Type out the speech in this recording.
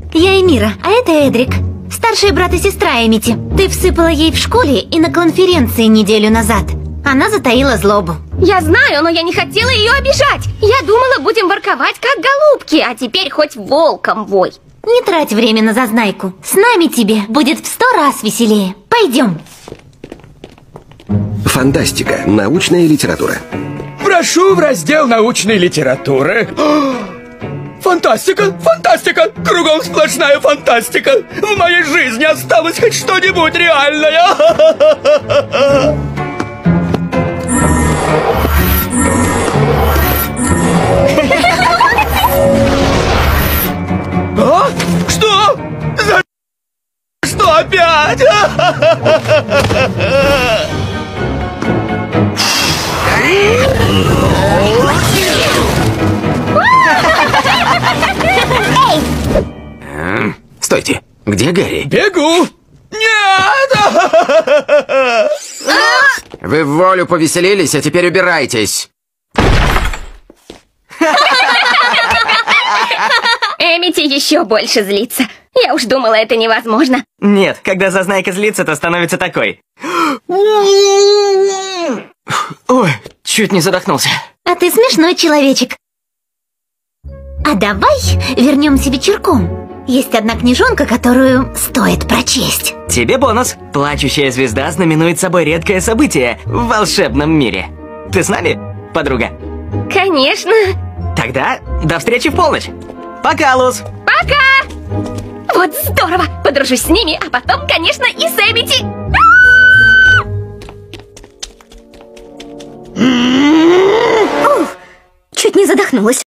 Я Эмира, а это Эдрик. Старший брат и сестра Эмити. Ты всыпала ей в школе и на конференции неделю назад. Она затаила злобу. Я знаю, но я не хотела ее обижать. Я думала, будем ворковать как голубки, а теперь хоть волком вой. Не трать время на зазнайку. С нами тебе будет в 100 раз веселее. Пойдем. Фантастика. Научная литература. Прошу в раздел научной литературы. Фантастика! Фантастика! Кругом сплошная фантастика! В моей жизни осталось хоть что-нибудь реальное! А? Что? За что опять? Стойте, где Гарри? Бегу! Нет! Вы в волю повеселились, а теперь убирайтесь. Эмити еще больше злится. Я уж думала, это невозможно. Нет, когда Зазнайка злится, то становится такой. Ой, чуть не задохнулся. А ты смешной человечек. А давай вернемся вечерком. Есть одна книжонка, которую стоит прочесть. Тебе бонус. Плачущая звезда знаменует собой редкое событие в волшебном мире. Ты с нами, подруга? Конечно. Тогда до встречи в полночь. Пока, Луз. Пока! Вот здорово! Подружусь с ними, а потом, конечно, и с Эмити. Чуть не задохнулась.